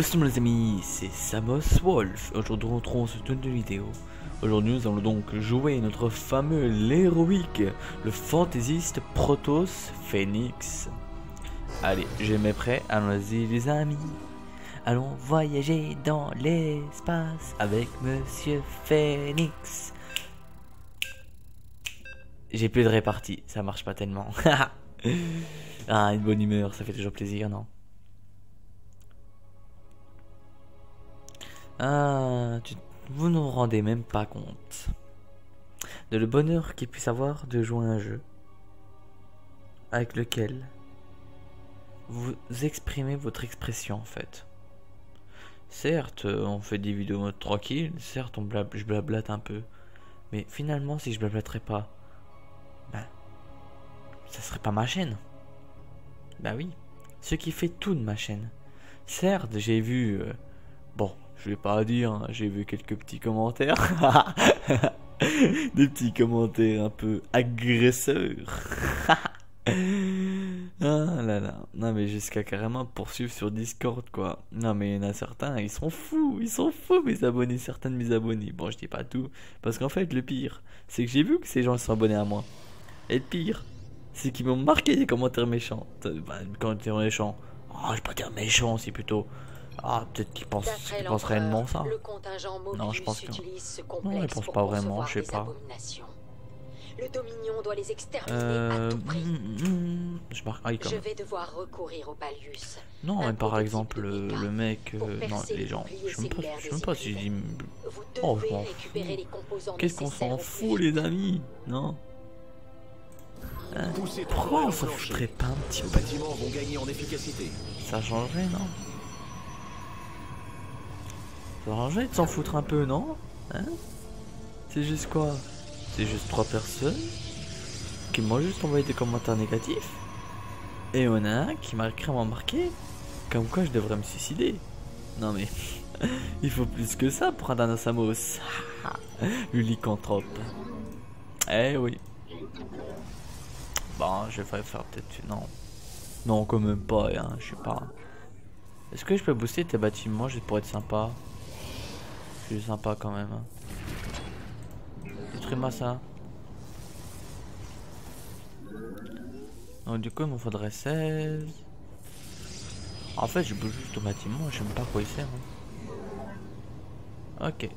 Salut les amis, c'est Samos Wolf. Aujourd'hui on retrouve cette nouvelle vidéo. Aujourd'hui nous allons donc jouer notre fameux l'héroïque, le fantaisiste Protoss Phoenix. Allez, j'ai mes prêts, allons-y les amis. Allons voyager dans l'espace avec Monsieur Phoenix. J'ai plus de répartie, ça marche pas tellement. Ah, une bonne humeur, ça fait toujours plaisir, non? Ah, vous ne vous rendez même pas compte de le bonheur qu'il puisse avoir de jouer à un jeu avec lequel vous exprimez votre expression en fait. Certes, on fait des vidéos en mode tranquille, certes, je blablate un peu, mais finalement, si je blablaterais pas, ben, ça serait pas ma chaîne. Bah oui, ce qui fait tout de ma chaîne. Certes, j'ai vu, bon, je vais pas dire, hein, j'ai vu quelques petits commentaires, des petits commentaires un peu agresseurs. Ah là là, non mais jusqu'à carrément poursuivre sur Discord quoi. Non mais il y en a certains, ils sont fous mes abonnés, certains de mes abonnés. Bon je dis pas tout, parce qu'en fait le pire, c'est que j'ai vu que ces gens sont abonnés à moi. Et le pire, c'est qu'ils m'ont marqué des commentaires méchants. Commentaires méchants, oh je vais pas dire méchants, c'est plutôt... Ah, peut-être qu'ils pensent réellement ça. Non, je pense que... Non, ils pensent pas vraiment, je sais pas. Le Dominion doit les exterminer à tout prix. Je vais devoir recourir au Balius. Non, mais par exemple, le mec... non, les gens... Je sais même pas si je dis... Oh, je m'en fous. Qu'est-ce qu'on s'en fout, les amis? Non. Hein? Pourquoi on s'en foutrait pas un petit peu? Ça changerait, non? Ça changerait de s'en foutre un peu, non? Hein? C'est juste quoi? C'est juste 3 personnes qui m'ont juste envoyé des commentaires négatifs. Et on a un qui m'a carrément marqué comme quoi je devrais me suicider. Non mais, il faut plus que ça pour un Danosamos. Le lycanthrope. Eh oui. Bon, je vais faire peut-être... Non. Non, quand même pas, hein, je sais pas. Est-ce que je peux booster tes bâtiments juste pour être sympa? Je suis sympa quand même. Détruis-moi ça. Donc du coup il m'en faudrait 16. En fait je bouge juste au bâtiment, je sais même pas à quoi il sert. Hein. Ok.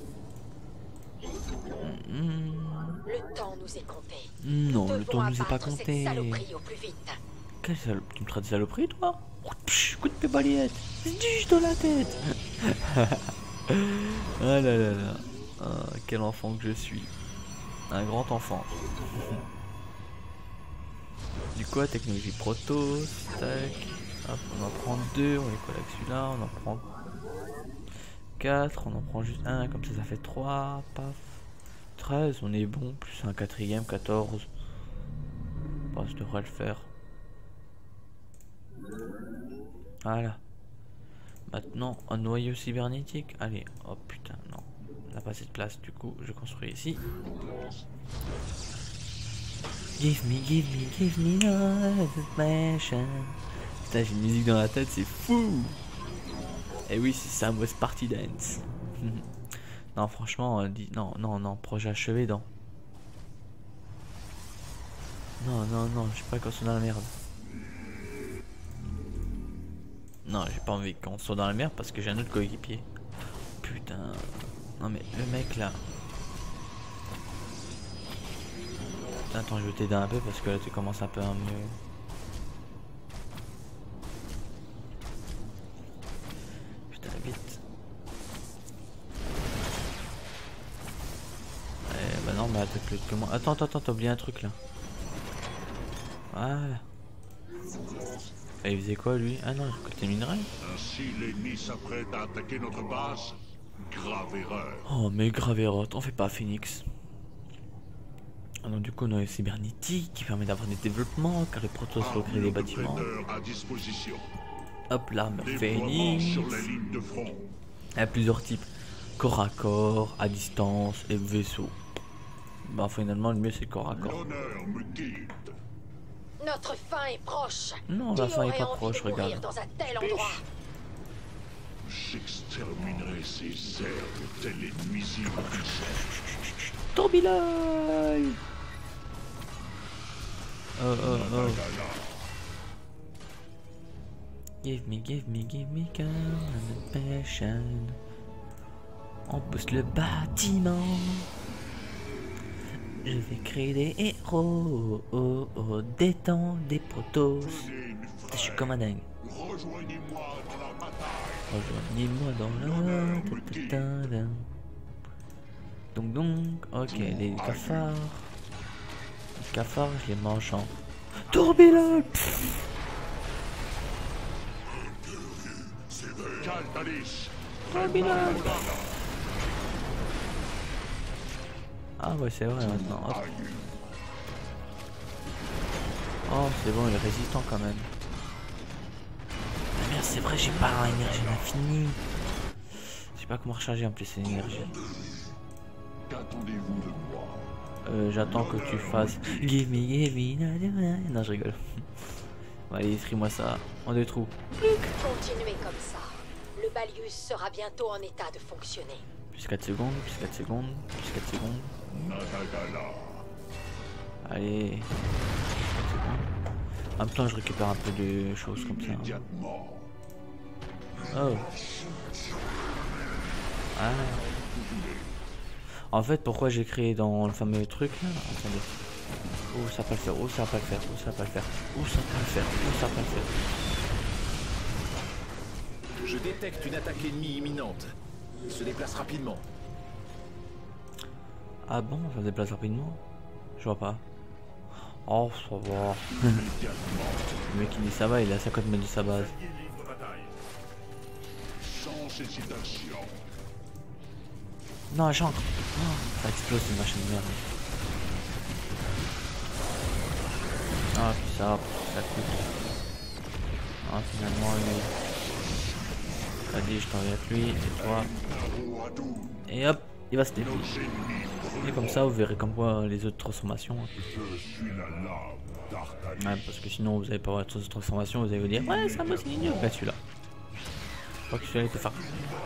Le temps nous est compté. Non, le temps nous est pas compté. Quelle saloperie? Tu me traites de saloperie toi? Coup de péballiette. Dis dans la tête. Ah là là là. Oh, quel enfant que je suis. Un grand enfant. Du coup, technologie Protoss. Tac. Hop, on en prend 2. On les colle avec celui-là. On en prend 4. On en prend juste un. Comme ça fait 3. Paf. 13. On est bon. Plus un quatrième. 14. Bon, ça devrait le faire. Voilà. Maintenant, un noyau cybernétique. Allez, oh putain, non. On n'a pas assez de place, du coup, je construis ici. Give me another mansion. Putain, j'ai une musique dans la tête, c'est fou. Et oui, c'est Samos Party Dance. Non, franchement, non, projet achevé, non. Non, je sais pas qu'on soit dans la merde. Non, j'ai pas envie qu'on soit dans la merde parce que j'ai un autre coéquipier. Putain. Non mais le mec là. Attends, je vais t'aider un peu parce que là tu commences un peu à mieux. Putain, vite. Bah non, mais attaque plus que moi. Attends, t'as oublié un truc là. Voilà. Et il faisait quoi lui? Ah non, il récoltait minerais. Ainsi l'ennemi s'apprête à attaquer notre base. Grave erreur. Oh mais grave erreur, t'en fais pas Phoenix. Ah non, du coup on a le cybernétique qui permet d'avoir des développements car les Protoss faut créer des bâtiments. Hop là, Phoenix. Il y a plusieurs types. Corps à corps, à distance et vaisseau. Bah finalement le mieux c'est corps à corps. Notre fin est proche. Non, la fin est pas proche, regarde. Dans un tel endroit. J'exterminerai ces herbes tel les nuisibles bichons. Tourbillon. Oh. Give me calm and passion. On booste le bâtiment. Je vais créer des héros. Des temps, des protos. Je suis comme un dingue. Rejoignez-moi dans la bataille. Rejoignez-moi dans la putain. Donc, ok, les cafards. Les cafards, je les mange en tourbillon. Caltalis. Tourbillon. Ah ouais, c'est vrai maintenant. Hop. Oh, c'est bon, il est résistant quand même. Ah merde, c'est vrai, j'ai pas l'énergie infinie. Je sais pas comment recharger en plus cette énergie. Qu'attendez-vous de moi? J'attends que tu fasses. Give me. Non, je rigole. Bon, allez, écris-moi ça. En deux trous. Continuez comme ça. Le Balius sera bientôt en état de fonctionner. Plus 4 secondes, plus 4 secondes, plus 4 secondes. Nadagala. Allez. 4 secondes. En même temps, je récupère un peu de choses comme ça. Immédiatement. Oh. Ah. En fait, pourquoi j'ai créé dans le fameux truc là? Attendez. Oh, ça va pas le faire, oh, ça va pas le faire, oh, ça va pas le faire, oh, ça va pas le faire, oh, ça va pas le faire. Je détecte une attaque ennemie imminente. Il se déplace rapidement. Ah bon, ça se déplace rapidement? Je vois pas. Oh, ça va. Le mec il dit ça va, il est à 50 mètres de sa base. Sans hésitation. Non, j'entre. Oh, ça explose une machine de merde. Ah, puis ça coûte. Ah, finalement, lui. T'as dit, je t'envoie avec lui, et toi. Et hop, il va se défier. Et comme ça, vous verrez comme quoi les autres transformations. Je suis la lame d'Artalis. Ouais, parce que sinon, vous allez pas voir les autres transformations, vous allez vous dire, ouais, ça moi c'est nul. Bah, celui-là. Je crois que celui-là, il peut faire.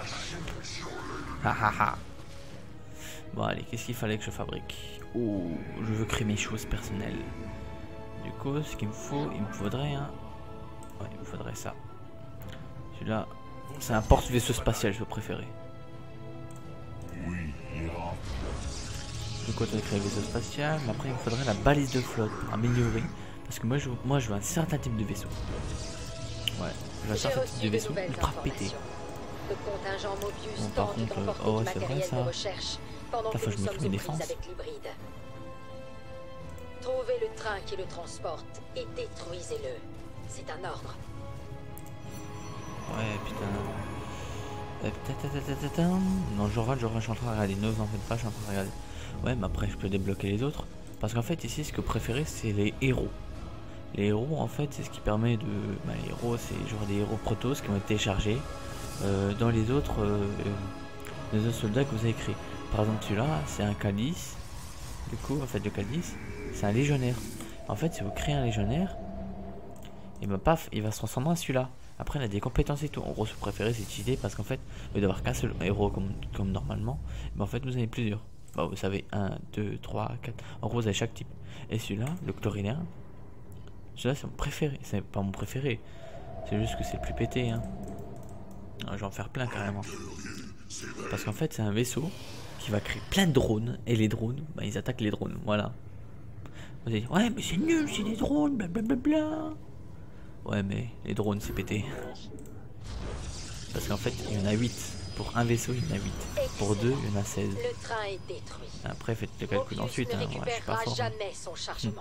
Ha. Bon, allez, qu'est-ce qu'il fallait que je fabrique? Oh, je veux créer mes choses personnelles. Du coup, ce qu'il me faut, il me faudrait un. Ouais, il me faudrait ça. Celui-là, c'est un porte-vaisseau spatial, je veux préférer. Oui, ira. Du coup, on va créer le vaisseau spatial, mais après, il me faudrait la balise de flotte pour améliorer. Parce que moi, je veux un certain type de vaisseau. Ouais, je veux un J'ai certain reçu type de de vaisseau nouvelles ultra pété. informations. Le contingent Mobius Bon, par tente contre, d'emporter oh, du c'est vrai, matériel ça. de recherche pendant Là, que faut nous que je me sommes trouve une aux prises défense. avec l'hybride. Trouvez le train qui le transporte et détruisez-le. C'est un ordre. Ouais, putain. Non, je rate, je suis en train de regarder. Ne vous en faites pas, je suis en train de regarder. Ouais, mais après, je peux débloquer les autres. Parce qu'en fait, ici, ce que vous préférez, c'est les héros. Les héros, en fait, c'est ce qui permet de. Bah, les héros, c'est genre des héros protos qui ont été téléchargés dans les autres soldats que vous avez créés. Par exemple, celui-là, c'est un calice. Du coup, en fait, le calice, c'est un légionnaire. En fait, si vous créez un légionnaire, et bah, paf, il va se transformer en celui-là. Après, il a des compétences et tout. En gros, ce que vous préférez, c'est utiliser parce qu'en fait, au lieu d'avoir qu'un seul héros comme normalement, mais en fait, vous avez plusieurs. Bah, vous savez, 1, 2, 3, 4. En gros, vous avez chaque type. Et celui-là, le chlorinien, celui-là, c'est mon préféré. C'est pas mon préféré. C'est juste que c'est le plus pété. Hein. Je vais en faire plein carrément. Parce qu'en fait, c'est un vaisseau qui va créer plein de drones. Et les drones, bah, ils attaquent les drones. Voilà. Vous allez dire, ouais, mais c'est nul, c'est des drones, blablabla. Ouais, mais les drones, c'est pété. Parce qu'en fait, il y en a 8. Pour un vaisseau, il y en a 8. Pour 2, il y en a 16. Le train est détruit. Après, faites le calcul Mobius ensuite. ne Hein. Ouais, je suis pas récupérera fort. Hein. jamais son chargement.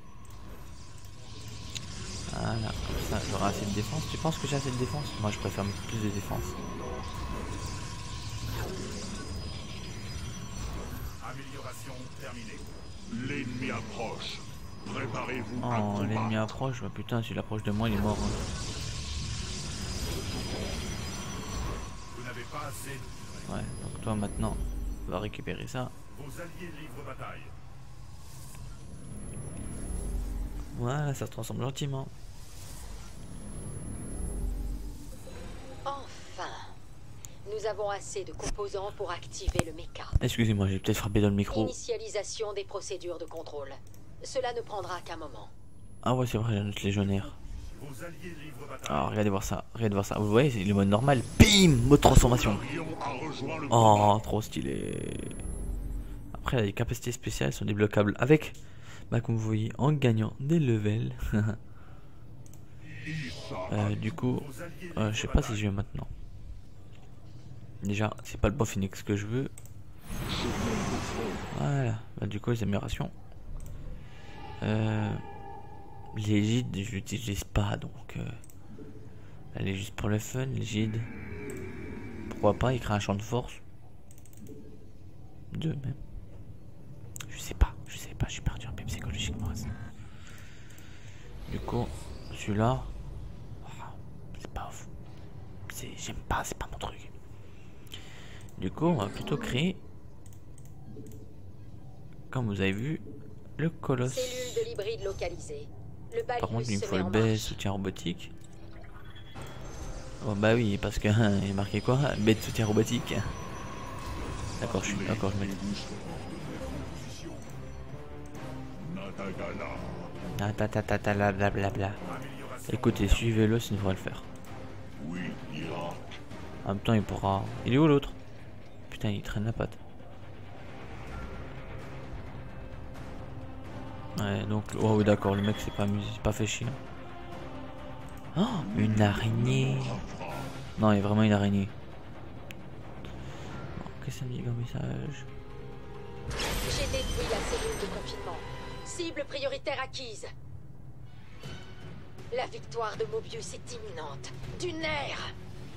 Voilà, comme ça, j'aurai assez de défense. Tu penses que j'ai assez de défense? Moi, je préfère mettre plus de défense. Amélioration terminée. L'ennemi approche. Préparez-vous à Oh, l'ennemi combattre. approche. Bah putain, s'il approche de moi, il est mort. Hein. Vous n'avez pas assez de... Ouais, donc toi, maintenant, on va récupérer ça. Vos alliés livrent bataille. Voilà, ça se transforme gentiment. Enfin, avons assez de composants pour activer le mecha. Excusez-moi, j'ai peut-être frappé dans le micro. Initialisation des procédures de contrôle. Cela ne prendra qu'un moment. Ah ouais, c'est vrai, j'ai un autre légionnaire. Ah, regardez voir ça, regardez voir ça. Vous voyez, c'est le mode normal. Bim, mode transformation. Oh, trop stylé. Après, les capacités spéciales sont débloquables avec, bah, comme vous voyez, en gagnant des levels. Du coup, je sais pas si je vais maintenant. Déjà, c'est pas le bon phoenix que je veux. Voilà, bah, du coup, les améliorations. L'égide, je l'utilise pas donc. Elle est juste pour le fun, l'égide. Pourquoi pas, il crée un champ de force. 2 même. Je sais pas, je suis perdu un peu psychologiquement. Du coup, celui-là, c'est pas ouf. J'aime pas, c'est pas mon truc. Du coup, on va plutôt créer, comme vous avez vu, le colosse. Cellule de l'hybride localisée. Le Par contre, Balius il me se faut met le en baie marche. soutien robotique. Oh bah oui, parce que il est marqué quoi? Baie de soutien robotique. D'accord, je mets. Blablabla. Écoutez, suivez-le, ça devrait le faire. En même temps, il pourra. Il est où l'autre? Putain, il traîne la patte. Ouais, donc. Oh oui, d'accord, le mec c'est pas amusé, c'est pas fait chier. Oh, une araignée. Non, il y a vraiment une araignée. Bon, qu'est-ce que ça me dit comme message? J'ai détruit la cellule de confinement. Cible prioritaire acquise. La victoire de Mobius est imminente. Du nerf.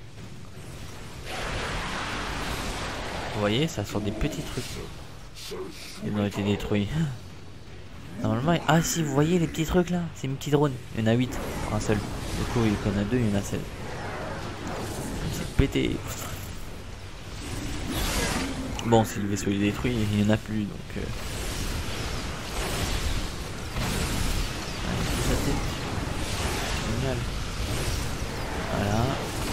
Vous voyez, ça sort des petits trucs. Ils ont été détruits. Normalement, ah si, vous voyez les petits trucs là? C'est une petite drone. Il y en a 8 pour un seul. Du coup, il y en a 2, il y en a 16. C'est pété. Bon, si le vaisseau est détruit, il n'y en a plus donc. Allez, sa tête. Génial. Voilà.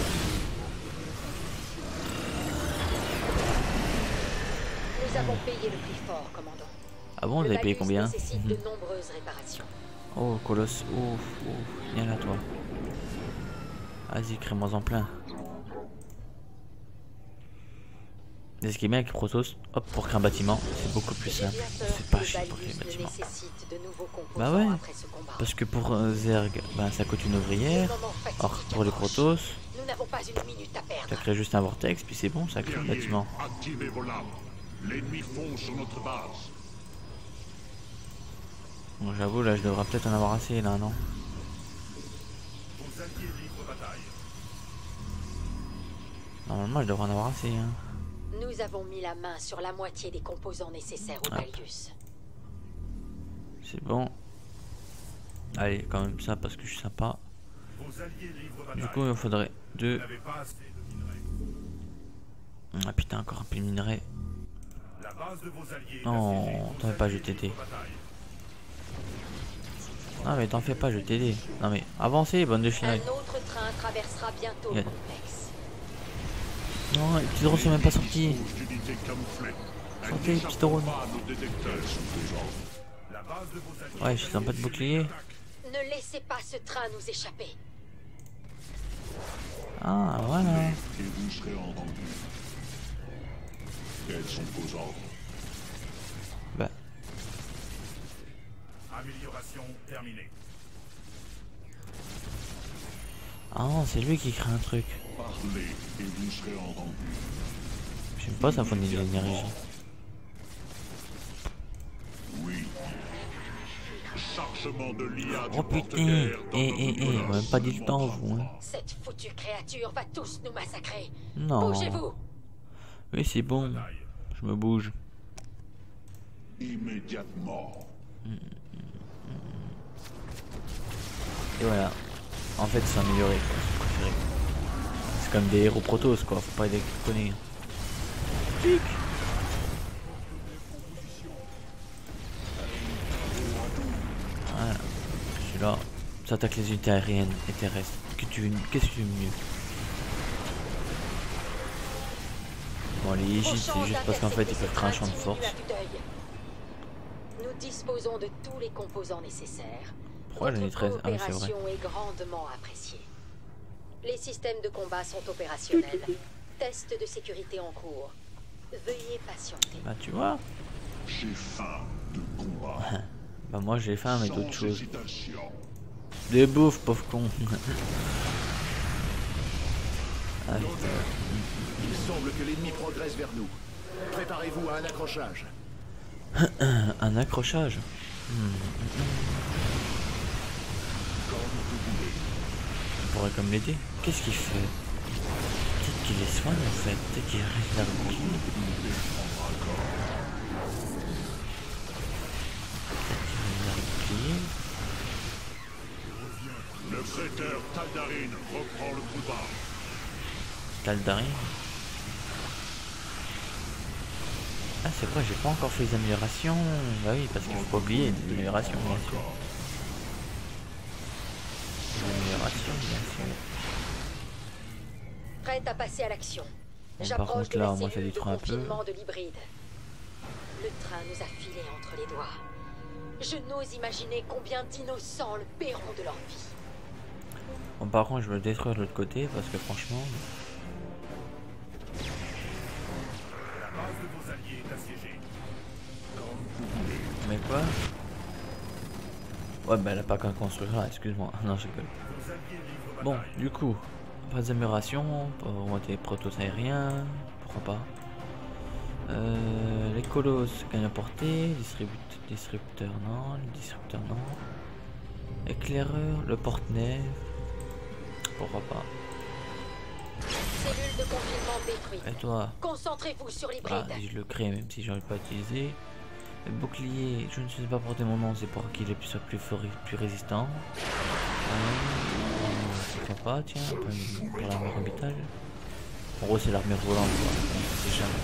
Nous avons payé le prix fort, commandant. Ah bon, vous avez payé combien? Nécessite de nombreuses réparations. Oh, colosse. Ouf, ouf. Viens là, toi. Vas-y, crée-moi en plein. Et ce qui est bien avec Protoss, hop, pour créer un bâtiment, c'est beaucoup plus simple. C'est pas chier pour créer un bâtiment. Bah ouais, parce que pour Zerg, bah, ça coûte une ouvrière. Or, pour les Protoss, ça crée juste un vortex, puis c'est bon, ça crée un bâtiment. Activez vos lames. L'ennemi fond sur notre base. Bon, j'avoue, là, je devrais peut-être en avoir assez, là, non? Normalement, je devrais en avoir assez, hein. Nous avons mis la main sur la moitié des composants nécessaires au Balius. C'est bon. Allez, quand même ça, parce que je suis sympa. Du coup, il faudrait 2. Ah putain, encore un peu de minerai. Non, t'en fais pas, je vais t'aider. Non mais t'en fais pas, je vais t'aider. Non mais avancez, bande de chiens. Un autre train traversera bientôt le complexe. Non, les petits drones sont même pas sortis. Sortez les petits drones. Ouais, je sens pas de bouclier. Ne laissez pas ce train nous échapper. Ah, voilà. Et vous serez entendus. Quels sont vos ordres? Bah. Amélioration terminée. Ah non, c'est lui qui crée un truc. Parlez et vous serez entendus. J'aime pas ça fournit de l'énergie. Oui. Chargement de l'IA du Oh putain, porte-guerre dans notre on m'a même pas dit le temps, vous. Hein. Cette foutue créature va tous nous massacrer. Non. Bougez-vous. Oui, c'est bon. Je me bouge. immédiatement. Et voilà. En fait, c'est amélioré, quoi. C'est préféré. C'est comme des héros Protoss, quoi. Faut pas les déconner. Clic. Voilà. Celui-là, ça attaque les unités aériennes et terrestres. Qu'est-ce que tu veux mieux? Bon, les Égyptes, c'est juste parce qu'en fait, ils peuvent créer un champ de force. Nous disposons de tous les composants nécessaires. Pourquoi j'en ai 13? Ah oui, c'est vrai. L'opération est grandement appréciée. Les systèmes de combat sont opérationnels. Test de sécurité en cours. Veuillez patienter. Bah, tu vois. J'ai faim de combat. Bah, moi, j'ai faim, mais Sans d'autres choses. hésitation. Des bouffes, pauvre con. Ah, Il semble que l'ennemi progresse vers nous. Préparez-vous à un accrochage. un accrochage. On pourrait comme l'aider. Qu'est-ce qu'il fait? Peut-être qu'il les soigne en fait. Peut-être qu'il reste là. Peut-être qu'il va replier. Le prêteur Taldarin reprend le combat. Taldarin. Ah, c'est vrai, j'ai pas encore fait les améliorations. Bah oui, parce qu'il faut pas oublier les améliorations, bien sûr. Les améliorations, bien sûr. Prête à passer à l'action. Bon, par J'approche contre, de là, la moi, ça cellule de détruit un peu. confinement de l'hybride. Le train nous a filé entre les doigts. Je n'ose imaginer combien d'innocents le paieront de leur vie. Bon, par contre, je veux le détruire de l'autre côté parce que franchement. La base de vos alliés est assiégée. Mais quoi? Ouais, bah elle a pas qu'à construire là, excuse-moi. Non, je rigole. Bon, du coup, pas d'amélioration, pour augmenter les protos aériens, pourquoi pas. Les colosses gagnent à portée, distributeur non, le distributeur non. Éclaireur, le porte-nez, pourquoi pas. Cellule de confinement détruite. Et toi? Concentrez-vous sur l'hybride. Ah, je le crée même si j'arrive pas à utiliser. Le bouclier, je ne sais pas porter mon nom, c'est pour qu'il soit plus résistant. Pourquoi pas, tiens, pour l'armure orbitale. En gros, c'est l'armure volante, quoi. C'est jamais.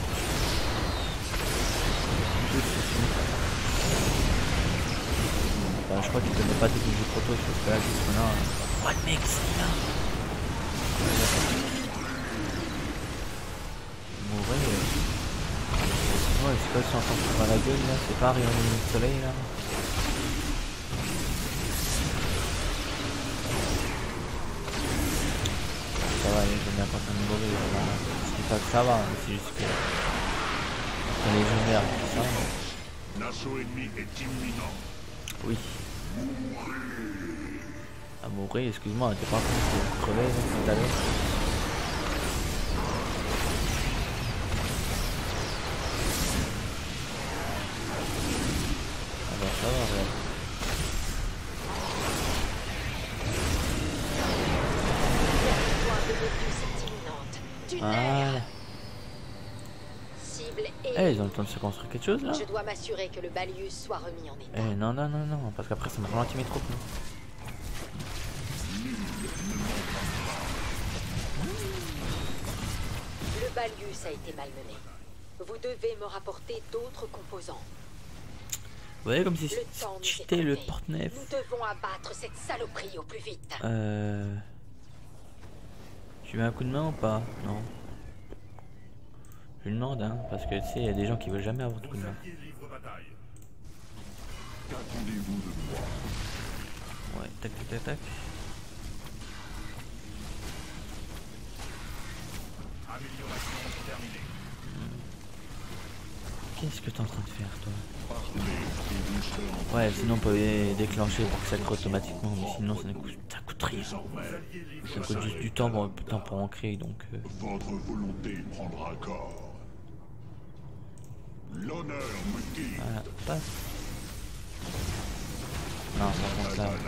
Bah, je crois qu'il ne connaît pas technique de proto, parce que là, juste là. What mec, c'est là? Ouais, c'est quoi, c'est en train de se prendre la gueule là? C'est pas rayonner le soleil là? Ça va, j'aime bien quand on est mauvais là. Je dis pas que ça va, hein, c'est juste que. On est jeunes tout ça. L'assaut ennemi est imminent. Oui. À mourir, excuse-moi, t'es pas en train de crever tout à l'heure. Alors ça va, ouais. Voilà. Cible et Eh, ils ont le temps de se construire quelque chose là? je dois m'assurer que le Balius soit remis en état. Eh, non, non, non, non, parce qu'après ça me ralentit mes troupes. Non. Le Balius a été malmené. Vous devez me rapporter d'autres composants. Vous voyez comme si Le temps nous est c'était le compté. porte-nef. Nous devons abattre cette saloperie au plus vite. Tu mets un coup de main ou pas? Non. Je lui demande, hein, parce que tu sais, il y a des gens qui veulent jamais avoir de coup de main. Qu'attendez-vous de moi? Ouais, tac, tac, tac, tac. Amélioration terminée. Qu'est-ce que t'es en train de faire, toi? Parlez et vous serez en Ouais, sinon on peut les déclencher pour que ça crée automatiquement, mais sinon ça coûte rien. désormais. Ça coûte juste du temps pour en créer, donc... Votre volonté prendra corps. L'honneur me guide. Voilà, passe. Non, ça compte là.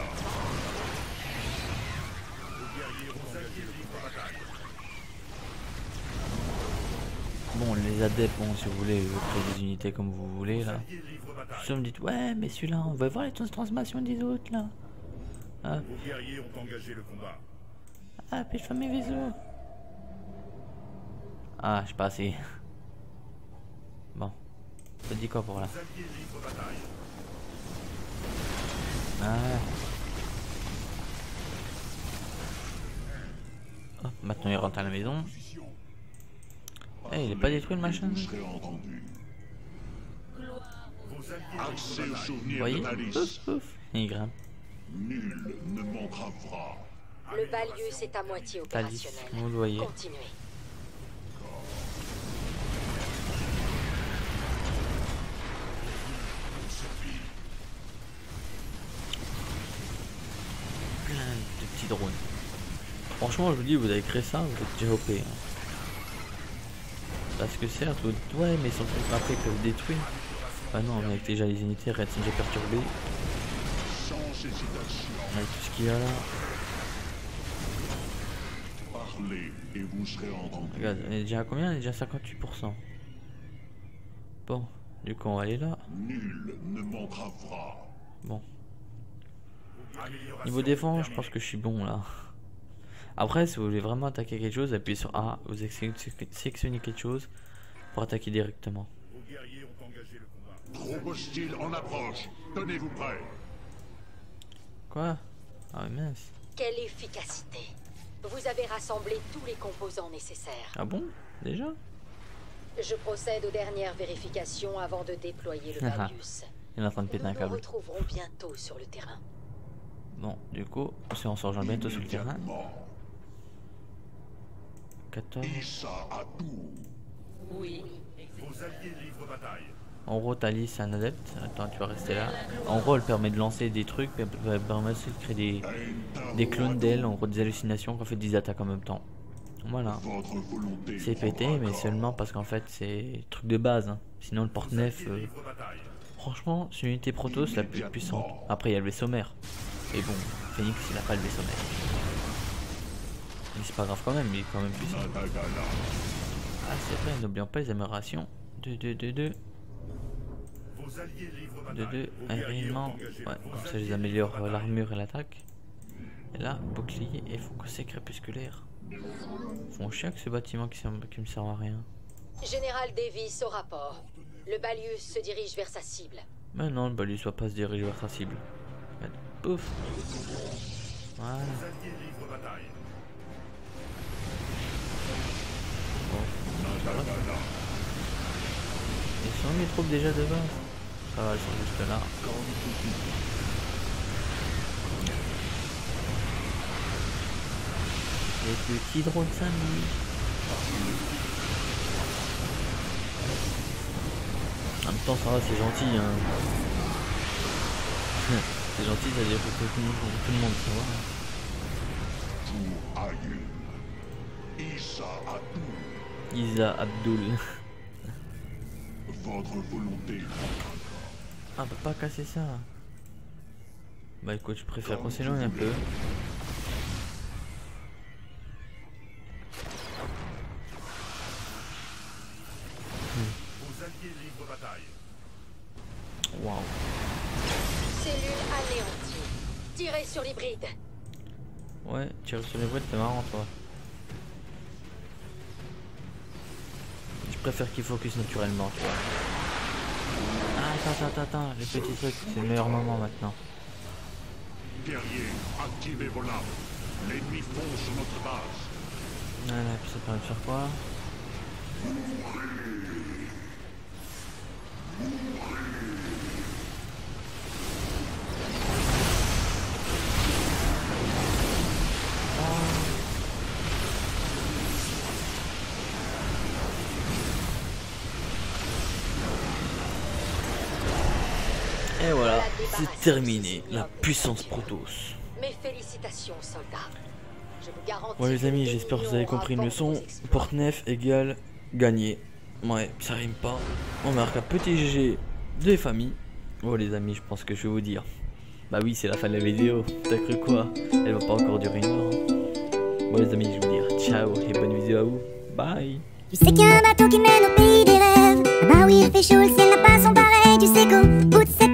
Bon, les adeptes, bon, si vous voulez, vous créez des unités comme vous voulez, là. Si vous me dites, ouais, mais celui-là, on va voir les transformations des autres, là. Ah, Vos guerriers ont engagé le combat. ah puis je fais mes vaisseaux. Ah, je sais pas assez. Bon. Ça te dit quoi pour là? Ah. Hop, maintenant il rentre à la maison. Eh, il est pas détruit le machin? Vous serez entendu. Accès aux Vous souvenirs voyez? de Thalys. Pouf, pouf. Et il grimpe. Nul ne m'entravera. Le Balius est à moitié Thalys, opérationnel. vous le voyez. Continuez. Plein de petits drones. Franchement, je vous dis, vous avez créé ça, vous êtes déjà OP. Hein. Parce que certes, ouais, mais son truc après ils peuvent détruire. Bah non, mais avec déjà les unités, Red sont déjà perturbés. Sans hésitation. Avec tout ce qu'il y a là. Parlez et vous serez entendu. Regarde, on est déjà à combien? On est déjà à 58%. Bon, du coup, on va aller là. Nul ne m'entravera. Bon. Niveau défense, je pense que je suis bon là. Après, si vous voulez vraiment attaquer quelque chose, appuyez sur A, vous sélectionnez quelque chose pour attaquer directement. Trop hostile en approche. Tenez-vous prêts. Quoi? Ah ouais, mince. Quelle efficacité! Vous avez rassemblé tous les composants nécessaires. Ah bon? Déjà? Je procède aux dernières vérifications avant de déployer le Balius. Il est en train de péter un Nous nous câble. retrouverons bientôt sur le terrain. Bon, du coup, on se rejoint bientôt sur le terrain. 14. Issa à tout. Oui. Vos alliés livrent bataille. En gros, Thalys c'est un adepte. Attends, tu vas rester là. En gros, elle permet de lancer des trucs, mais elle permet aussi de créer des clones d'elle, en gros des hallucinations qu'on fait des attaques en même temps. Voilà. Votre volonté. C'est pété, mais seulement parce qu'en fait, c'est truc de base. Hein. Sinon, le porte-nef, Livrent bataille. franchement, c'est l'unité Protoss la plus puissante. Après, il y a le vaisseau mère. Et bon, Phoenix, il a pas le vaisseau mère. Mais c'est pas grave quand même, il est quand même puissant. Ah, c'est vrai, n'oublions pas les améliorations. 2, 2, 2, 2. Vos alliés livrent 2, bataille. 2, Vos guerriers aériennement. ont engagé Ouais, vos comme ça, alliés je les améliore livrent bataille. l'armure et l'attaque. Et là, bouclier et focus crépusculaire. Font chier que ce bâtiment qui me sert à rien. Général Davis au rapport. Le Balius se dirige vers sa cible. Mais non, le Balius va pas se diriger vers sa cible. Pouf. Voilà. Vos alliés livrent bataille. Ils sont où les troupes déjà de base? Ça va, elles sont juste là. Les petits drones samedi. En même temps, ça va, c'est gentil. Hein. C'est gentil, ça veut dire que tout le monde se voit. Jour Aïe. Issa à tout. Isa Abdul. Votre volonté. Ah, on peut pas casser ça. Bah écoute, je préfère qu'on s'éloigne un peu. Vos alliés livrent bataille. Waouh. Cellule anéantie. Tirez sur l'hybride. Ouais, tirer sur les bruits, c'est marrant toi. Je préfère qu'il focus naturellement, tu vois. Ah, attends, les petits trucs, c'est le meilleur moment maintenant. Guerriers, activez vos lames. L'ennemi fonce sur notre base. Voilà, puis ça permet de faire quoi? Et voilà, c'est terminé, la puissance Protoss. Mes félicitations, soldats. Je vous garantis. Ouais les amis, que j'espère que vous avez l'Union compris une aura leçon. vos exploits. Porte-nef égale gagner. Ouais, ça rime pas. On marque un petit GG des familles. Oh les amis, je pense que je vais vous dire. Bah oui, c'est la fin de la vidéo. T'as cru quoi? Elle va pas encore durer 1 heure. Hein. Bon les amis, je vais vous dire ciao et bonne vidéo à vous. Bye. Tu sais qu'il y a un bateau qui mène au pays des rêves. Ah bah oui, il fait chaud, le ciel n'a pas son pareil. Tu sais qu'au bout de cette